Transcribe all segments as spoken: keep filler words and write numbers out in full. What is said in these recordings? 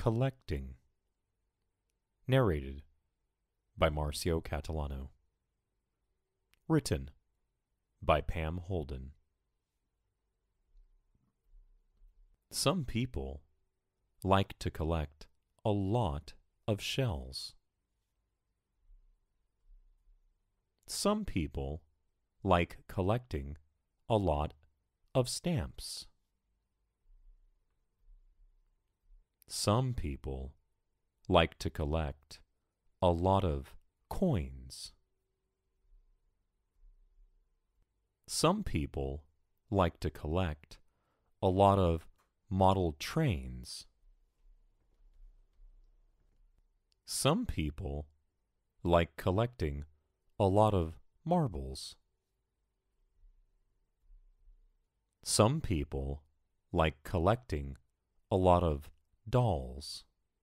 Collecting. Narrated by Marcio Catalano. Written by Pam Holden. Some people like to collect a lot of shells. Some people like collecting a lot of stamps. Some people like to collect a lot of coins. Some people like to collect a lot of model trains. Some people like collecting a lot of marbles. Some people like collecting a lot of dolls.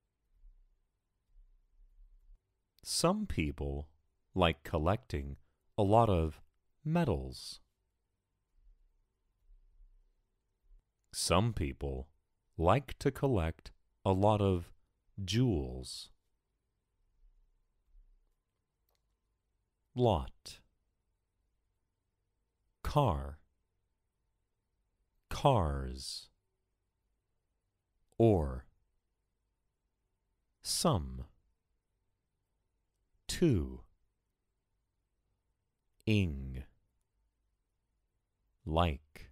Some people like collecting a lot of medals. Some people like to collect a lot of jewels. Lot. Car. Cars. Or. Some. Two. Ing. Like.